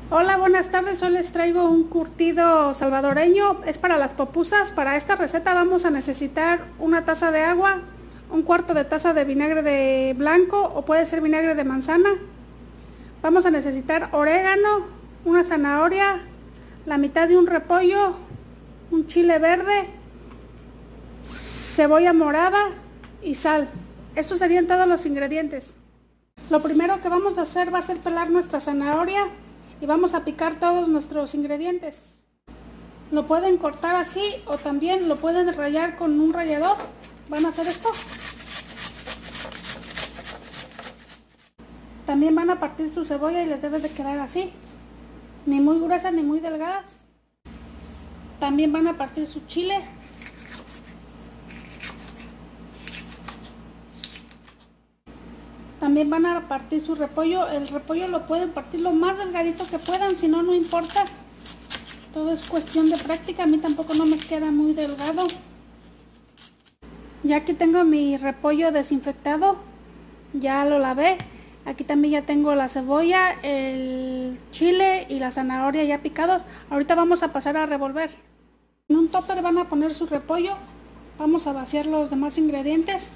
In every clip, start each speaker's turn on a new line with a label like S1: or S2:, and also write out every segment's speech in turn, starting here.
S1: Hola, buenas tardes. Hoy les traigo un curtido salvadoreño. Es para las pupusas. Para esta receta vamos a necesitar una taza de agua, un cuarto de taza de vinagre de blanco o puede ser vinagre de manzana. Vamos a necesitar orégano, una zanahoria, la mitad de un repollo, un chile verde, cebolla morada y sal. Estos serían todos los ingredientes. Lo primero que vamos a hacer va a ser pelar nuestra zanahoria y vamos a picar todos nuestros ingredientes. Lo pueden cortar así o también lo pueden rallar con un rallador. Van a hacer esto. También van a partir su cebolla y les debe de quedar así, ni muy gruesas ni muy delgadas. También van a partir su chile. También van a partir su repollo. El repollo lo pueden partir lo más delgadito que puedan, si no, no importa. Todo es cuestión de práctica. A mí tampoco no me queda muy delgado. Ya aquí tengo mi repollo desinfectado. Ya lo lavé. Aquí también ya tengo la cebolla, el chile y la zanahoria ya picados. Ahorita vamos a pasar a revolver. En un topper van a poner su repollo. Vamos a vaciar los demás ingredientes.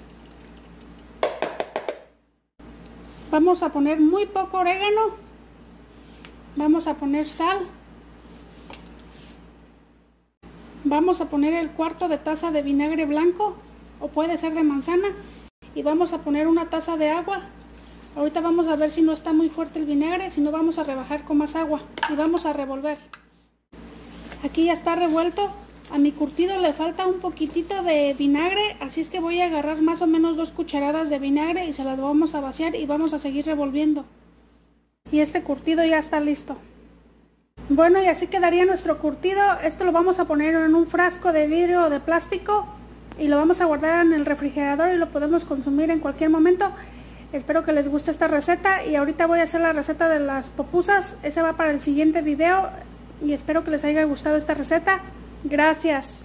S1: Vamos a poner muy poco orégano. Vamos a poner sal. Vamos a poner el cuarto de taza de vinagre blanco o puede ser de manzana. Y vamos a poner una taza de agua. Ahorita vamos a ver si no está muy fuerte el vinagre, si no vamos a rebajar con más agua. Y vamos a revolver. Aquí ya está revuelto. A mi curtido le falta un poquitito de vinagre, así es que voy a agarrar más o menos 2 cucharadas de vinagre y se las vamos a vaciar y vamos a seguir revolviendo. Y este curtido ya está listo. Bueno, y así quedaría nuestro curtido. Esto lo vamos a poner en un frasco de vidrio o de plástico y lo vamos a guardar en el refrigerador y lo podemos consumir en cualquier momento. Espero que les guste esta receta y ahorita voy a hacer la receta de las pupusas. Ese va para el siguiente video y espero que les haya gustado esta receta. Gracias.